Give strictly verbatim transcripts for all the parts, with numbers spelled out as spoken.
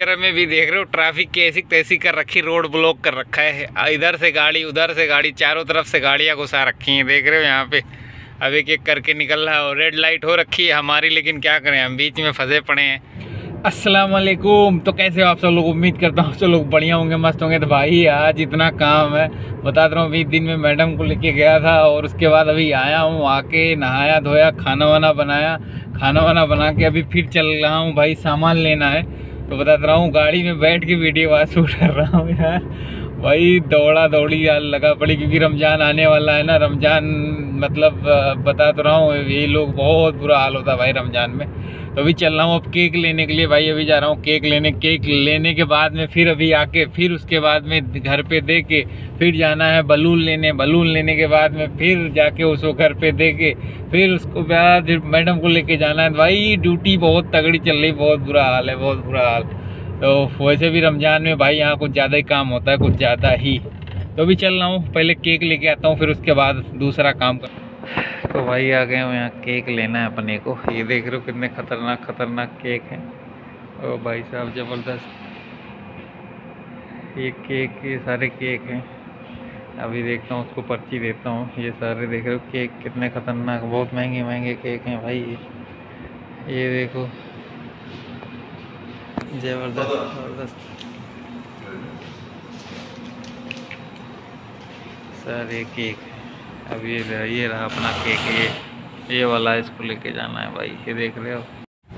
में भी देख रहे हो ट्रैफिक की ऐसी तैसी कर रखी, रोड ब्लॉक कर रखा है। इधर से गाड़ी उधर से गाड़ी, चारों तरफ से गाड़ियां घुसा रखी हैं। देख रहे हो यहाँ पे अब एक एक करके निकल रहा है और रेड लाइट हो रखी है हमारी, लेकिन क्या करें हम बीच में फंसे पड़े हैं। अस्सलाम वालेकुम। तो कैसे हो आप सब लोग? उम्मीद करता हूँ सब लोग बढ़िया होंगे, मस्त होंगे। तो भाई आज इतना काम है बताता रहा हूँ। बीस दिन में मैडम को लेके गया था और उसके बाद अभी आया हूँ, आके नहाया धोया, खाना वाना बनाया, खाना वाना बना के अभी फिर चल रहा हूँ भाई, सामान लेना है। तो बताता रहा हूँ गाड़ी में बैठ के वीडियो आज शूट कर रहा हूँ यार। भाई दौड़ा दौड़ी यार लगा पड़ी, क्योंकि रमज़ान आने वाला है ना। रमज़ान मतलब बता तो रहा हूँ, ये लोग बहुत बुरा हाल होता है भाई रमज़ान में। तो अभी चल रहा हूँ अब केक लेने के लिए भाई। अभी जा रहा हूँ केक लेने। केक लेने के बाद में फिर अभी आके फिर उसके बाद में घर पे दे के फिर जाना है बलून लेने। बलून लेने के बाद में फिर जाके उसको घर पे दे के फिर उसको बाद मैडम को लेके जाना है। भाई ड्यूटी बहुत तगड़ी चल रही, बहुत बुरा हाल है, बहुत बुरा हाल। तो वैसे भी रमज़ान में भाई यहाँ कुछ ज़्यादा ही काम होता है, कुछ ज़्यादा ही। तो अभी चल रहा हूँ, पहले केक लेके आता हूँ, फिर उसके बाद दूसरा काम कर। तो भाई आ गए हूँ यहाँ केक लेना है अपने को। ये देख रहे हो कितने खतरनाक खतरनाक केक हैं। ओ भाई साहब ज़बरदस्त ये केक, ये सारे केक हैं। अभी देखता हूँ, उसको पर्ची देता हूँ। ये सारे देख रहे हो केक कितने खतरनाक, बहुत महंगे महंगे केक हैं भाई। ये देखो ज़बरदस्त ज़बरदस्त सारे केक। अब ये ये रहा अपना केक, ये ये वाला इसको लेके जाना है भाई। ये देख रहे हो।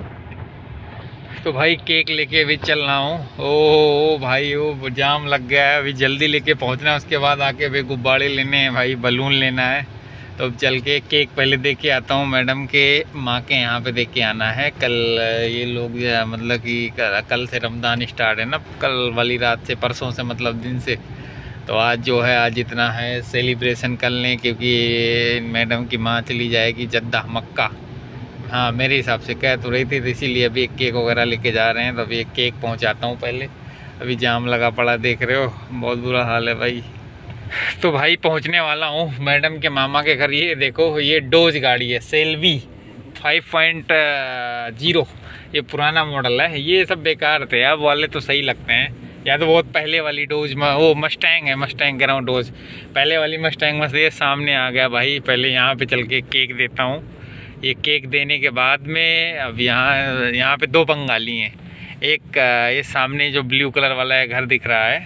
तो भाई केक लेके अभी चल रहा हूँ। ओ भाई वो जाम लग गया है, अभी जल्दी लेके पहुँचना है। उसके बाद आके अभी गुब्बारे लेने हैं भाई, बलून लेना है। तो अब चल के केक पहले दे के आता हूँ। मैडम के माँ के यहाँ पे दे के आना है कल। ये लोग मतलब कि कल से रमज़ान स्टार्ट है ना, कल वाली रात से, परसों से मतलब दिन से। तो आज जो है आज इतना है सेलिब्रेशन कर लें, क्योंकि मैडम की माँ चली जाएगी जद्दा मक्का। हाँ मेरे हिसाब से कह तो रही थी, तो इसीलिए अभी एक केक वगैरह लेके जा रहे हैं। तो अभी एक केक पहुंचाता हूं पहले। अभी जाम लगा पड़ा, देख रहे हो बहुत बुरा हाल है भाई। तो भाई पहुंचने वाला हूं मैडम के मामा के घर। ये देखो ये डोज गाड़ी है, सेल्वी फाइव पॉइंट ज़ीरो। ये पुराना मॉडल है, ये सब बेकार थे, अब वाले तो सही लगते हैं। या तो बहुत पहले वाली डोज में वो मस्टैंग है, मस्टैंग कह रहा हूँ डोज, पहले वाली मस्टैंग में से ये सामने आ गया भाई। पहले यहाँ पे चल के केक देता हूँ। ये केक देने के बाद में अब यहाँ यहाँ पे दो बंगाली हैं। एक ये सामने जो ब्लू कलर वाला है घर दिख रहा है,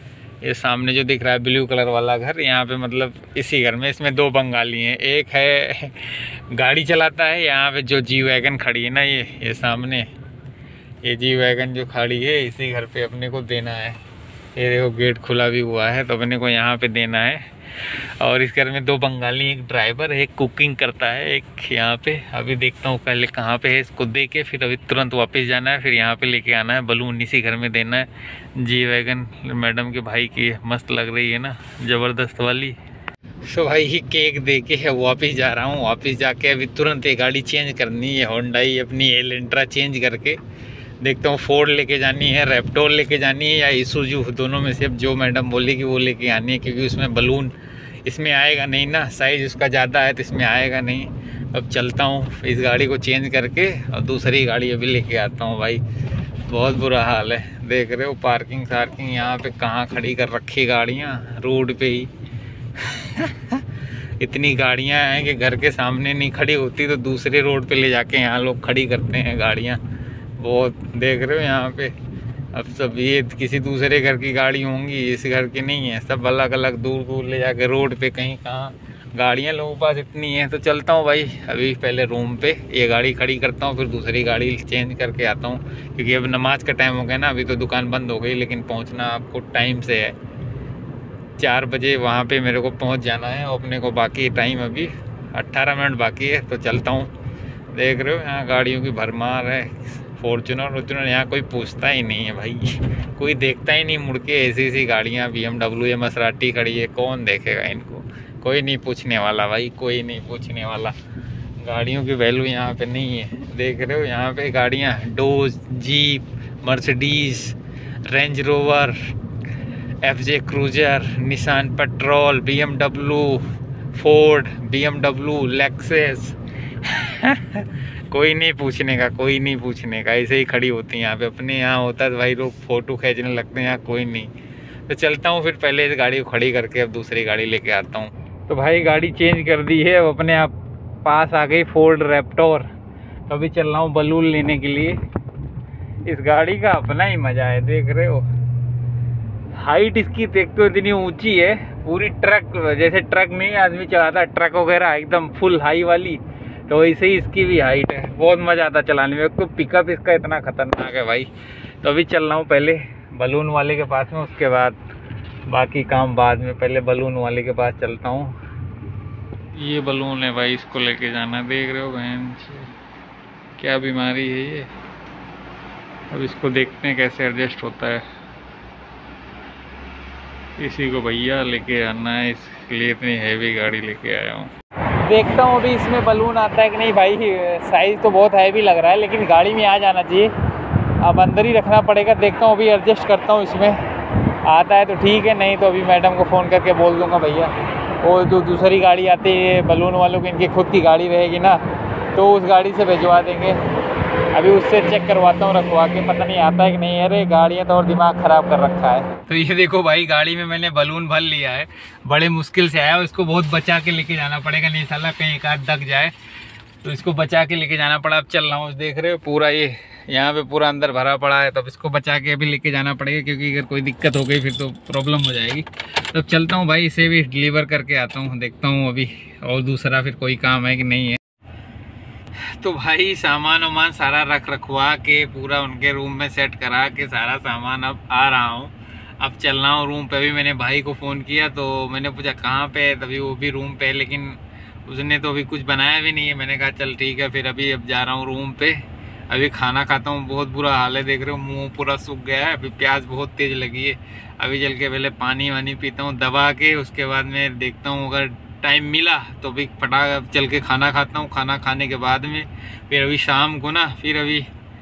ये सामने जो दिख रहा है ब्लू कलर वाला घर, यहाँ पे मतलब इसी घर में इसमें दो बंगाली हैं। एक है गाड़ी चलाता है, यहाँ पे जो जी वैगन खड़ी है ना, ये ये सामने ये जी वैगन जो खड़ी है, इसी घर पे अपने को देना है। ये देखो गेट खुला भी हुआ है, तो अपने को यहाँ पे देना है। और इस घर में दो बंगाली, एक ड्राइवर, एक कुकिंग करता है, एक यहाँ पे। अभी देखता हूँ पहले कहाँ पे है, इसको दे के फिर अभी तुरंत वापस जाना है, फिर यहाँ पे लेके आना है। बलून इसी घर में देना है। जी वैगन मैडम के भाई की मस्त लग रही है ना, ज़बरदस्त वाली। तो भाई ही केक दे के वापस जा रहा हूँ। वापस जाके अभी तुरंत ये गाड़ी चेंज करनी है, होंडाई अपनी एलेंट्रा चेंज करके देखता हूँ फोर्ड लेके जानी है, रैप्टोर लेके जानी है या इसूजू, दोनों में से अब जो मैडम बोलेगी वो लेके आनी है। क्योंकि उसमें बलून इसमें आएगा नहीं ना, साइज़ उसका ज़्यादा है तो इसमें आएगा नहीं। अब चलता हूँ इस गाड़ी को चेंज करके और दूसरी गाड़ी अभी लेके आता हूँ भाई। बहुत बुरा हाल है, देख रहे हो पार्किंग सार्किंग यहाँ पे कहाँ खड़ी कर रखी गाड़ियाँ, रोड पे ही इतनी गाड़ियाँ हैं कि घर के सामने नहीं खड़ी होती तो दूसरे रोड पे ले जाके यहाँ लोग खड़ी करते हैं गाड़ियाँ। बहुत देख रहे हो यहाँ पे। अब सब ये किसी दूसरे घर की गाड़ी होंगी, इस घर की नहीं है, सब अलग अलग दूर दूर ले जाके रोड पे कहीं कहाँ गाड़ियाँ लोगों के पास इतनी हैं। तो चलता हूँ भाई अभी पहले रूम पे ये गाड़ी खड़ी करता हूँ, फिर दूसरी गाड़ी चेंज करके आता हूँ। क्योंकि अब नमाज का टाइम हो गया ना, अभी तो दुकान बंद हो गई, लेकिन पहुँचना आपको टाइम से है। चार बजे वहाँ पर मेरे को पहुँच जाना है और अपने को बाकी टाइम अभी अट्ठारह मिनट बाकी है। तो चलता हूँ। देख रहे हो यहाँ गाड़ियों की भरमार है, फॉर्चुनर फॉर्चुनर, यहाँ कोई पूछता ही नहीं है भाई, कोई देखता ही नहीं मुड़ के। ऐसी ऐसी गाड़ियाँ बी एम डब्ल्यू या मसराटी खड़ी है, कौन देखेगा इनको, कोई नहीं पूछने वाला भाई, कोई नहीं पूछने वाला। गाड़ियों की वैल्यू यहाँ पे नहीं है। देख रहे हो यहाँ पे गाड़ियाँ Dodge, Jeep, Mercedes, Range Rover, F J Cruiser, Nissan Patrol, B M W, Ford, B M W, Lexus कोई नहीं पूछने का, कोई नहीं पूछने का, ऐसे ही खड़ी होती हैं यहाँ पे। अपने यहाँ होता है तो भाई लोग फ़ोटो खींचने लगते हैं, यहाँ कोई नहीं। तो चलता हूँ फिर, पहले इस गाड़ी को खड़ी करके अब दूसरी गाड़ी लेके आता हूँ। तो भाई गाड़ी चेंज कर दी है, अब अपने आप पास आ गई फोर्ड रैप्टोर। तो अभी चल रहा हूँ बलून लेने के लिए। इस गाड़ी का अपना ही मज़ा है, देख रहे हो। हाइट इसकी देखते हो इतनी ऊंची है, पूरी ट्रक जैसे ट्रक नहीं आदमी चलाता ट्रक वगैरह एकदम फुल हाई वाली, तो वैसे ही इसकी भी हाइट है। बहुत मज़ा आता चलाने में। तो पिकअप इसका इतना ख़तरनाक है भाई। तो अभी चल रहा हूँ पहले बलून वाले के पास में, उसके बाद बाकी काम बाद में। पहले बलून वाले के पास चलता हूँ। ये बलून है भाई, इसको लेके जाना। देख रहे हो बहन क्या बीमारी है ये। अब इसको देखते हैं कैसे एडजस्ट होता है। इसी को भैया लेके आना है, इसलिए इतनी हैवी गाड़ी लेके आया हूँ। देखता हूँ अभी इसमें बलून आता है कि नहीं भाई। साइज़ तो बहुत हैवी लग रहा है, लेकिन गाड़ी में आ जाना चाहिए। अब अंदर ही रखना पड़ेगा। देखता हूँ अभी एडजस्ट करता हूँ, इसमें आता है तो ठीक है, नहीं तो अभी मैडम को फ़ोन करके बोल दूँगा भैया। वो जो दूसरी गाड़ी आती है बलून वालों की, इनकी खुद की गाड़ी रहेगी ना, तो उस गाड़ी से भिजवा देंगे। अभी उससे चेक करवाता हूँ रखवा के, पता नहीं आता है कि नहीं। अरे गाड़ियाँ तो और दिमाग ख़राब कर रखा है। तो ये देखो भाई, गाड़ी में मैंने बलून भर लिया है। बड़े मुश्किल से आया, इसको बहुत बचा के लेके जाना पड़ेगा, नहीं साला कहीं एक आध दग जाए। तो इसको बचा के लेके जाना पड़ा। अब चल रहा हूँ, देख रहे हो पूरा ये यहाँ पे पूरा अंदर भरा पड़ा है। तब तो इसको बचा के अभी लेके जाना पड़ेगा, क्योंकि अगर कोई दिक्कत हो गई फिर तो प्रॉब्लम हो जाएगी। तो चलता हूँ भाई, इसे भी डिलीवर करके आता हूँ। देखता हूँ अभी और दूसरा फिर कोई काम है कि नहीं है। तो भाई सामान वामान सारा रख रखवा के पूरा उनके रूम में सेट करा के सारा सामान अब आ रहा हूँ। अब चल रहा हूँ रूम पे। अभी मैंने भाई को फ़ोन किया तो मैंने पूछा कहाँ पे है, तभी वो भी रूम पे है, लेकिन उसने तो अभी कुछ बनाया भी नहीं है। मैंने कहा चल ठीक है, फिर अभी अब जा रहा हूँ रूम पे। अभी खाना खाता हूँ। बहुत बुरा हाल है, देख रहे हो मुँह पूरा सूख गया है। अभी प्यास बहुत तेज़ लगी है। अभी चल के पहले पानी वानी पीता हूँ दबा के, उसके बाद में देखता हूँ अगर टाइम मिला तो भी फटाक चल के खाना खाता हूँ। खाना खाने के बाद में फिर अभी शाम को ना फिर अभी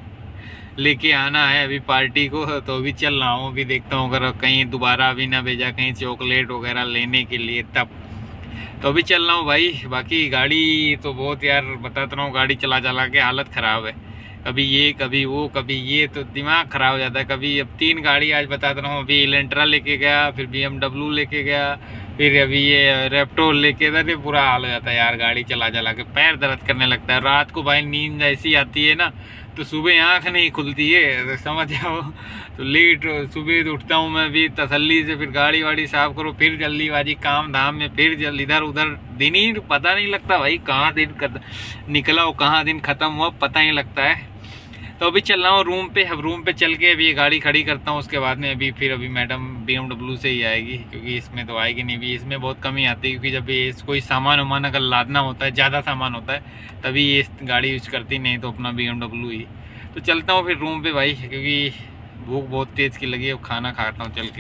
लेके आना है अभी पार्टी को। तो अभी चल रहा हूँ। अभी देखता हूँ अगर कहीं दोबारा अभी ना भेजा कहीं चॉकलेट वगैरह लेने के लिए, तब तो अभी चल रहा हूँ भाई। बाकी गाड़ी तो बहुत यार बताता रहा हूँ, गाड़ी चला चला के हालत ख़राब है। कभी ये कभी वो कभी ये, तो दिमाग ख़राब हो जाता है। कभी अब तीन गाड़ी आज बताता रहा हूँ। अभी इलेंट्रा लेके गया, फिर बी एम डब्ल्यू लेके गया, फिर अभी ये रैप्टोर लेके गया। तो बुरा हाल हो जाता है यार, गाड़ी चला चला के पैर दर्द करने लगता है। रात को भाई नींद ऐसी आती है ना, तो सुबह आँख नहीं खुलती है, तो समझ जाओ। तो लेट सुबह उठता हूँ मैं भी तसल्ली से, फिर गाड़ी वाड़ी साफ़ करो, फिर जल्दीबाजी काम धाम में, फिर जल्द इधर उधर। दिन ही पता नहीं लगता भाई कहाँ दिन कर निकला हो, कहाँ दिन ख़त्म हुआ, पता नहीं लगता है। तो अभी चल रहा हूँ रूम पे। अब रूम पे चल के अभी ये गाड़ी खड़ी करता हूँ, उसके बाद में अभी फिर अभी मैडम बी एम डब्ल्यू से ही आएगी, क्योंकि इसमें तो आएगी नहीं भी। इसमें बहुत कमी आती है, क्योंकि जब ये कोई सामान वामान अगर लादना होता है, ज़्यादा सामान होता है, तभी ये गाड़ी यूज करती, नहीं तो अपना बी एम डब्ल्यू ही। तो चलता हूँ फिर रूम पे भाई, क्योंकि भूख बहुत तेज़ की लगी है। अब खाना खाता हूँ चल के।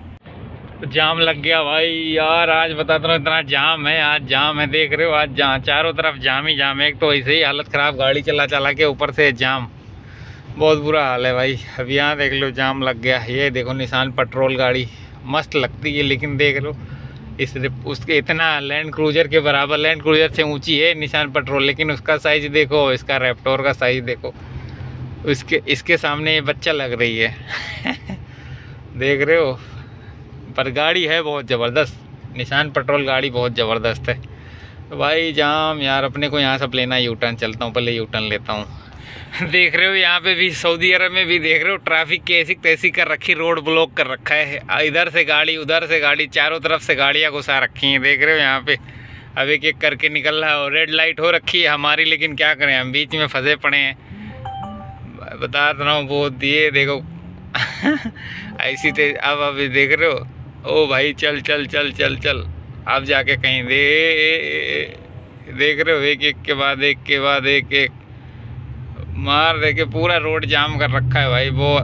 तो जाम लग गया भाई यार, आज बताता हूँ इतना जाम है। आज जाम है, देख रहे हो, आज जहाँ चारों तरफ जाम ही जाम है। एक तो ऐसे ही हालत ख़राब, गाड़ी चला चला के ऊपर से जाम, बहुत बुरा हाल है भाई। अब यहाँ देख लो जाम लग गया। ये देखो निशान पेट्रोल गाड़ी मस्त लगती है, लेकिन देख लो इस उसके इतना लैंड क्रूजर के बराबर, लैंड क्रूजर से ऊंची है निशान पेट्रोल, लेकिन उसका साइज़ देखो, इसका रैप्टोर का साइज़ देखो, उसके इसके सामने ये बच्चा लग रही है। देख रहे हो, पर गाड़ी है बहुत ज़बरदस्त, निशान पेट्रोल गाड़ी बहुत ज़बरदस्त है। तो भाई जाम यार, अपने को यहाँ सब लेना, यू टर्न चलता हूँ, पहले यू टर्न लेता हूँ। देख रहे हो यहाँ पे भी, सऊदी अरब में भी देख रहे हो ट्रैफिक की ऐसी तैसी कर रखी, रोड ब्लॉक कर रखा है। इधर से गाड़ी उधर से गाड़ी, चारों तरफ से गाड़ियाँ घुसा रखी हैं। देख रहे हो यहाँ पे अब एक एक करके निकल रहा है। और रेड लाइट हो रखी है हमारी, लेकिन क्या करें, हम बीच में फंसे पड़े हैं। बता रहा हूँ बहुत, ये देखो ऐसी तेज। अब अभी देख रहे हो, ओ भाई चल चल चल चल चल, अब जाके कहीं दे। देख रहे हो एक एक के बाद एक के बाद एक एक मार दे के पूरा रोड जाम कर रखा है भाई वो।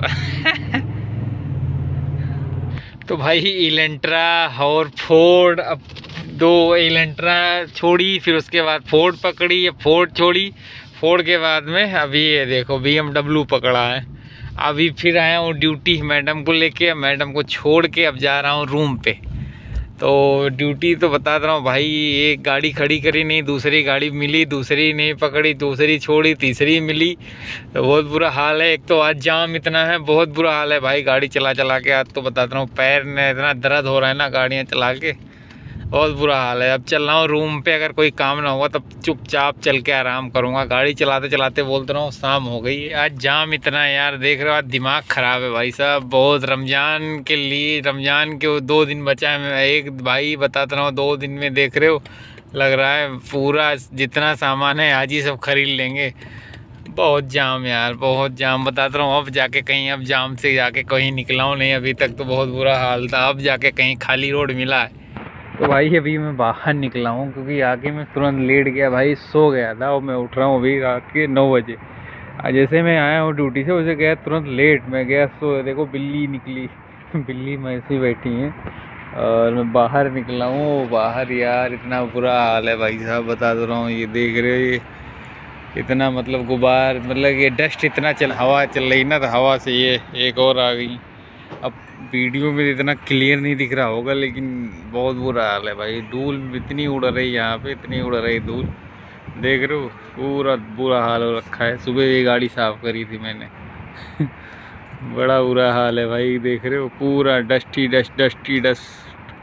तो भाई इलेंट्रा और फोर्ड, अब दो इलेंट्रा छोड़ी, फिर उसके बाद फोर्ड पकड़ी, फोर्ड छोड़ी, फोर्ड के बाद में अभी ये देखो बी एम डब्ल्यू पकड़ा है। अभी फिर आया हूँ ड्यूटी मैडम को लेके, मैडम को छोड़ के अब जा रहा हूँ रूम पे। तो ड्यूटी तो बता रहा हूँ भाई, एक गाड़ी खड़ी करी नहीं, दूसरी गाड़ी मिली, दूसरी नहीं पकड़ी, दूसरी छोड़ी, तीसरी मिली। तो बहुत बुरा हाल है। एक तो आज जाम इतना है, बहुत बुरा हाल है भाई गाड़ी चला चला के। आज तो बताता हूँ पैर में इतना दर्द हो रहा है ना गाड़ियाँ चला के, बहुत बुरा हाल है। अब चल रहा हूँ रूम पे, अगर कोई काम ना होगा तब चुपचाप चल के आराम करूँगा। गाड़ी चलाते चलाते बोलते रहा हूँ शाम हो गई। आज जाम इतना है यार, देख रहे हो आज दिमाग ख़राब है भाई साहब बहुत। रमज़ान के लिए, रमज़ान के दो दिन बचा है। मैं एक भाई बताता रहा हूँ, दो दिन में देख रहे हो लग रहा है पूरा जितना सामान है आज ही सब खरीद लेंगे। बहुत जाम यार, बहुत जाम बताता रहा हूँ। अब जाके कहीं, अब जाम से जाके कहीं निकला हूँ नहीं, अभी तक तो बहुत बुरा हाल था। अब जाके कहीं खाली रोड मिला है। तो भाई अभी मैं बाहर निकला हूँ क्योंकि आके मैं तुरंत लेट गया भाई, सो गया था। और मैं उठ रहा हूँ अभी रात के नौ बजे। जैसे मैं आया हूँ ड्यूटी से, उसे गया तुरंत लेट, मैं गया सो। देखो बिल्ली निकली बिल्ली मैं ऐसी बैठी हैं और मैं बाहर निकला हूँ। बाहर यार इतना बुरा हाल है भाई साहब, बता दे रहा हूँ। ये देख रहे हो, ये इतना मतलब गुबार, मतलब ये डस्ट इतना चल, हवा चल रही ना, तो हवा से ये एक और आ गई। अब वीडियो में इतना क्लियर नहीं दिख रहा होगा, लेकिन बहुत बुरा हाल है भाई। धूल इतनी उड़ रही है यहाँ पे, इतनी उड़ रही धूल, देख रहे हो पूरा बुरा हाल हो रखा है। सुबह ये गाड़ी साफ़ करी थी मैंने बड़ा बुरा हाल है भाई, देख रहे हो पूरा डस्टी डस्ट डस्टी डस्ट।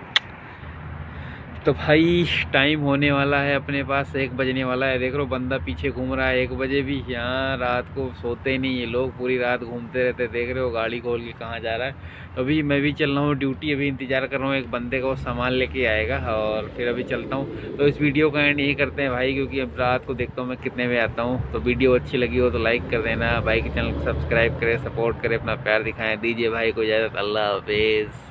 तो भाई टाइम होने वाला है, अपने पास एक बजने वाला है। देख लो बंदा पीछे घूम रहा है एक बजे भी। यहाँ रात को सोते नहीं ये लोग, पूरी रात घूमते रहते। देख रहे हो गाड़ी खोल के कहाँ जा रहा है। तो अभी मैं भी चल रहा हूँ ड्यूटी, अभी इंतज़ार कर रहा हूँ एक बंदे का, वो सामान लेके आएगा और फिर अभी चलता हूँ। तो इस वीडियो का एंड यही करते हैं भाई, क्योंकि अब रात को देखता हूँ मैं कितने बजे आता हूँ। तो वीडियो अच्छी लगी हो तो लाइक कर देना, भाई के चैनल को सब्सक्राइब करें, सपोर्ट करें, अपना प्यार दिखाएँ। दीजिए भाई को इजाज़त, अल्लाह हाफिज़।